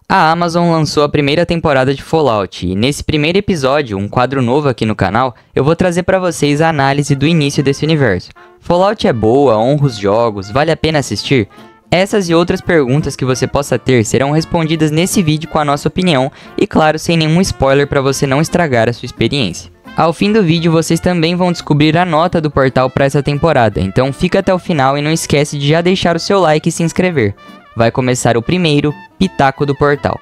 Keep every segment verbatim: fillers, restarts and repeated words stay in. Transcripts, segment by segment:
A Amazon lançou a primeira temporada de Fallout e nesse primeiro episódio, um quadro novo aqui no canal, eu vou trazer para vocês a análise do início desse universo. Fallout é boa, honra os jogos, vale a pena assistir? Essas e outras perguntas que você possa ter serão respondidas nesse vídeo com a nossa opinião e claro, sem nenhum spoiler para você não estragar a sua experiência. Ao fim do vídeo vocês também vão descobrir a nota do portal para essa temporada, então fica até o final e não esquece de já deixar o seu like e se inscrever. Vai começar o primeiro Pitaco do Portal.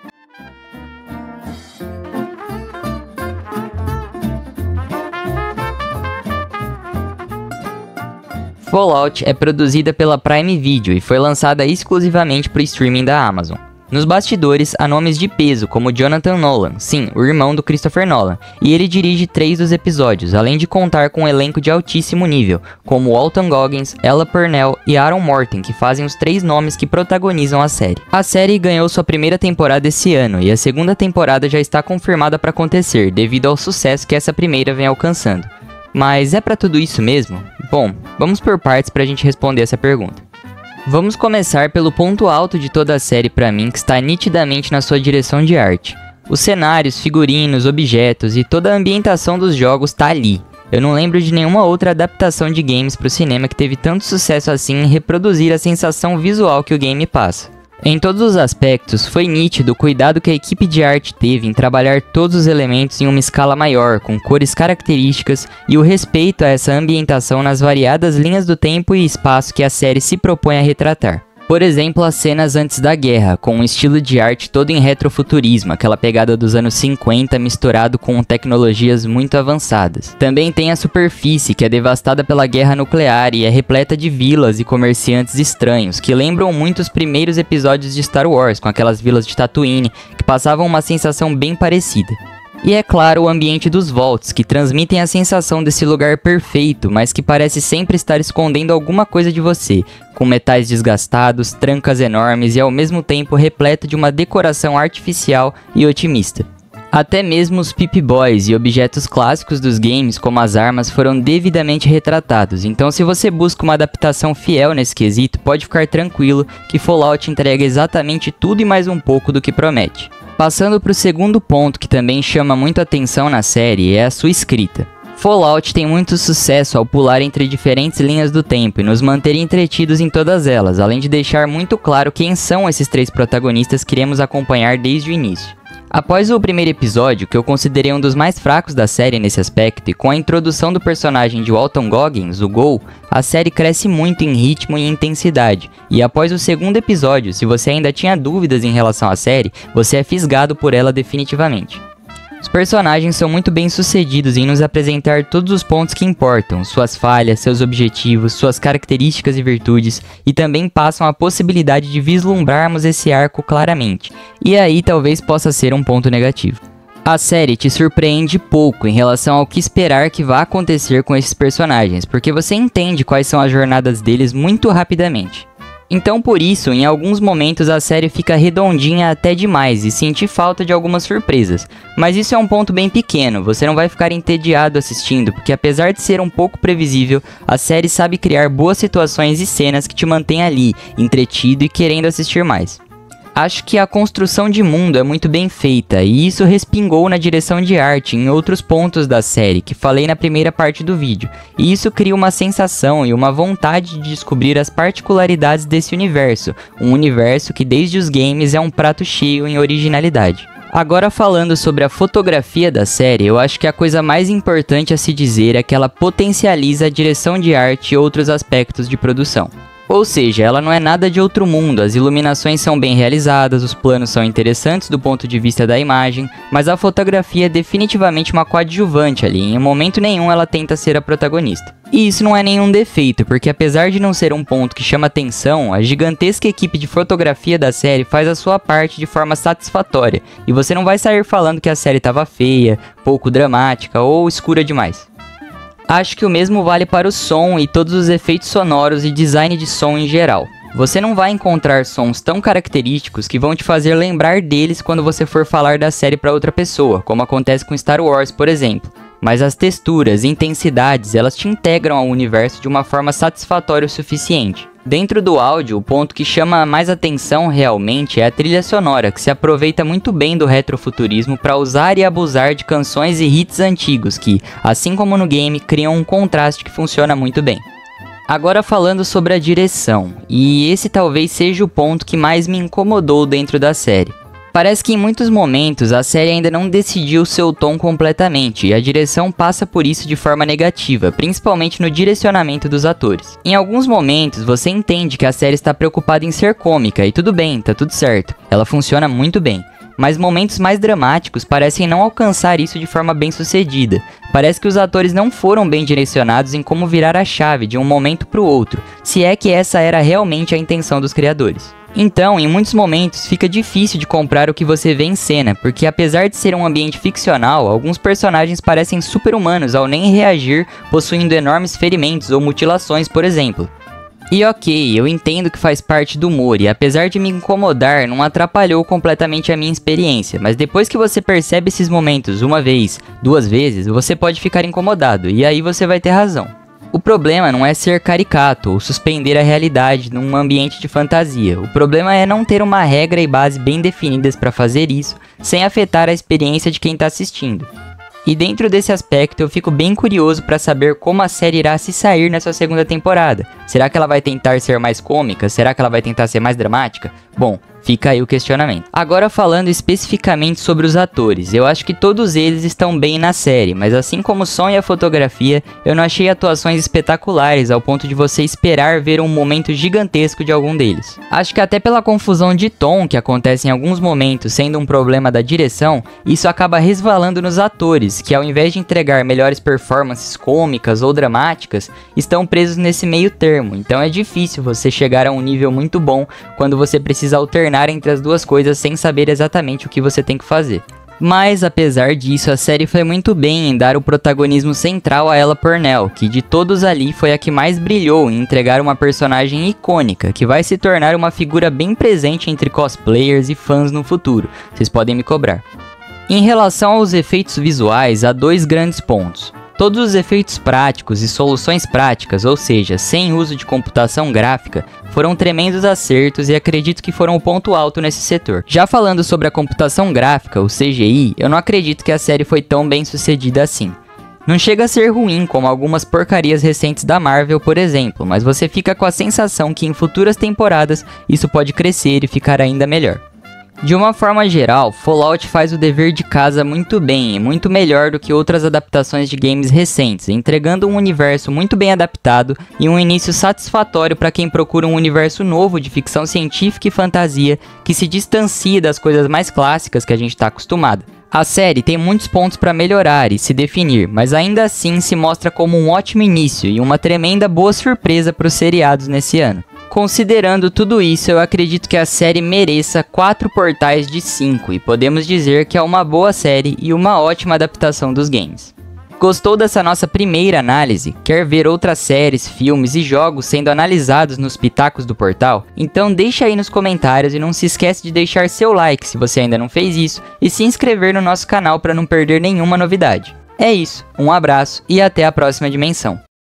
Fallout é produzida pela Prime Video e foi lançada exclusivamente para o streaming da Amazon. Nos bastidores, há nomes de peso como Jonathan Nolan, sim, o irmão do Christopher Nolan, e ele dirige três dos episódios, além de contar com um elenco de altíssimo nível, como Walton Goggins, Ella Purnell e Aaron Morton, que fazem os três nomes que protagonizam a série. A série ganhou sua primeira temporada esse ano, e a segunda temporada já está confirmada para acontecer, devido ao sucesso que essa primeira vem alcançando. Mas é pra tudo isso mesmo? Bom, vamos por partes pra gente responder essa pergunta. Vamos começar pelo ponto alto de toda a série pra mim, que está nitidamente na sua direção de arte. Os cenários, figurinos, objetos e toda a ambientação dos jogos tá ali. Eu não lembro de nenhuma outra adaptação de games pro cinema que teve tanto sucesso assim em reproduzir a sensação visual que o game passa. Em todos os aspectos, foi nítido o cuidado que a equipe de arte teve em trabalhar todos os elementos em uma escala maior, com cores características e o respeito a essa ambientação nas variadas linhas do tempo e espaço que a série se propõe a retratar. Por exemplo, as cenas antes da guerra, com um estilo de arte todo em retrofuturismo, aquela pegada dos anos cinquenta misturado com tecnologias muito avançadas. Também tem a superfície, que é devastada pela guerra nuclear e é repleta de vilas e comerciantes estranhos, que lembram muito os primeiros episódios de Star Wars, com aquelas vilas de Tatooine, que passavam uma sensação bem parecida. E é claro o ambiente dos Vaults, que transmitem a sensação desse lugar perfeito, mas que parece sempre estar escondendo alguma coisa de você, com metais desgastados, trancas enormes e ao mesmo tempo repleto de uma decoração artificial e otimista. Até mesmo os Pip-Boys e objetos clássicos dos games, como as armas, foram devidamente retratados, então se você busca uma adaptação fiel nesse quesito, pode ficar tranquilo que Fallout entrega exatamente tudo e mais um pouco do que promete. Passando para o segundo ponto que também chama muito atenção na série, é a sua escrita. Fallout tem muito sucesso ao pular entre diferentes linhas do tempo e nos manter entretidos em todas elas, além de deixar muito claro quem são esses três protagonistas que iremos acompanhar desde o início. Após o primeiro episódio, que eu considerei um dos mais fracos da série nesse aspecto, e com a introdução do personagem de Walton Goggins, o Gol, a série cresce muito em ritmo e intensidade, e após o segundo episódio, se você ainda tinha dúvidas em relação à série, você é fisgado por ela definitivamente. Os personagens são muito bem sucedidos em nos apresentar todos os pontos que importam, suas falhas, seus objetivos, suas características e virtudes, e também passam a possibilidade de vislumbrarmos esse arco claramente, e aí talvez possa ser um ponto negativo. A série te surpreende pouco em relação ao que esperar que vá acontecer com esses personagens, porque você entende quais são as jornadas deles muito rapidamente. Então por isso, em alguns momentos a série fica redondinha até demais e senti falta de algumas surpresas, mas isso é um ponto bem pequeno, você não vai ficar entediado assistindo, porque apesar de ser um pouco previsível, a série sabe criar boas situações e cenas que te mantêm ali, entretido e querendo assistir mais. Acho que a construção de mundo é muito bem feita, e isso respingou na direção de arte em outros pontos da série, que falei na primeira parte do vídeo, e isso cria uma sensação e uma vontade de descobrir as particularidades desse universo, um universo que desde os games é um prato cheio em originalidade. Agora falando sobre a fotografia da série, eu acho que a coisa mais importante a se dizer é que ela potencializa a direção de arte e outros aspectos de produção. Ou seja, ela não é nada de outro mundo, as iluminações são bem realizadas, os planos são interessantes do ponto de vista da imagem, mas a fotografia é definitivamente uma coadjuvante ali, em momento nenhum ela tenta ser a protagonista. E isso não é nenhum defeito, porque apesar de não ser um ponto que chama atenção, a gigantesca equipe de fotografia da série faz a sua parte de forma satisfatória, e você não vai sair falando que a série estava feia, pouco dramática ou escura demais. Acho que o mesmo vale para o som e todos os efeitos sonoros e design de som em geral. Você não vai encontrar sons tão característicos que vão te fazer lembrar deles quando você for falar da série para outra pessoa, como acontece com Star Wars, por exemplo. Mas as texturas e intensidades, elas te integram ao universo de uma forma satisfatória o suficiente. Dentro do áudio, o ponto que chama mais atenção realmente é a trilha sonora, que se aproveita muito bem do retrofuturismo para usar e abusar de canções e hits antigos que, assim como no game, criam um contraste que funciona muito bem. Agora falando sobre a direção, e esse talvez seja o ponto que mais me incomodou dentro da série. Parece que em muitos momentos a série ainda não decidiu seu tom completamente e a direção passa por isso de forma negativa, principalmente no direcionamento dos atores. Em alguns momentos você entende que a série está preocupada em ser cômica e tudo bem, tá tudo certo, ela funciona muito bem. Mas momentos mais dramáticos parecem não alcançar isso de forma bem sucedida. Parece que os atores não foram bem direcionados em como virar a chave de um momento para o outro, se é que essa era realmente a intenção dos criadores. Então, em muitos momentos, fica difícil de comprar o que você vê em cena, porque apesar de ser um ambiente ficcional, alguns personagens parecem super-humanos ao nem reagir, possuindo enormes ferimentos ou mutilações, por exemplo. E ok, eu entendo que faz parte do humor e apesar de me incomodar, não atrapalhou completamente a minha experiência, mas depois que você percebe esses momentos uma vez, duas vezes, você pode ficar incomodado, e aí você vai ter razão. O problema não é ser caricato ou suspender a realidade num ambiente de fantasia. O problema é não ter uma regra e base bem definidas para fazer isso, sem afetar a experiência de quem está assistindo. E dentro desse aspecto eu fico bem curioso para saber como a série irá se sair nessa segunda temporada. Será que ela vai tentar ser mais cômica? Será que ela vai tentar ser mais dramática? Bom, fica aí o questionamento. Agora falando especificamente sobre os atores, eu acho que todos eles estão bem na série, mas assim como o som e a fotografia, eu não achei atuações espetaculares ao ponto de você esperar ver um momento gigantesco de algum deles. Acho que até pela confusão de tom que acontece em alguns momentos sendo um problema da direção, isso acaba resvalando nos atores, que ao invés de entregar melhores performances cômicas ou dramáticas, estão presos nesse meio termo, então é difícil você chegar a um nível muito bom quando você precisa alternar entre as duas coisas sem saber exatamente o que você tem que fazer. Mas apesar disso, a série foi muito bem em dar o protagonismo central a Ella Purnell, que de todos ali foi a que mais brilhou em entregar uma personagem icônica, que vai se tornar uma figura bem presente entre cosplayers e fãs no futuro, vocês podem me cobrar. Em relação aos efeitos visuais, há dois grandes pontos. Todos os efeitos práticos e soluções práticas, ou seja, sem uso de computação gráfica, foram tremendos acertos e acredito que foram o ponto alto nesse setor. Já falando sobre a computação gráfica, o C G I, eu não acredito que a série foi tão bem sucedida assim. Não chega a ser ruim como algumas porcarias recentes da Marvel, por exemplo, mas você fica com a sensação que em futuras temporadas isso pode crescer e ficar ainda melhor. De uma forma geral, Fallout faz o dever de casa muito bem e muito melhor do que outras adaptações de games recentes, entregando um universo muito bem adaptado e um início satisfatório para quem procura um universo novo de ficção científica e fantasia que se distancie das coisas mais clássicas que a gente está acostumado. A série tem muitos pontos para melhorar e se definir, mas ainda assim se mostra como um ótimo início e uma tremenda boa surpresa para os seriados nesse ano. Considerando tudo isso, eu acredito que a série mereça quatro portais de cinco e podemos dizer que é uma boa série e uma ótima adaptação dos games. Gostou dessa nossa primeira análise? Quer ver outras séries, filmes e jogos sendo analisados nos pitacos do portal? Então deixa aí nos comentários e não se esquece de deixar seu like se você ainda não fez isso e se inscrever no nosso canal para não perder nenhuma novidade. É isso, um abraço e até a próxima dimensão.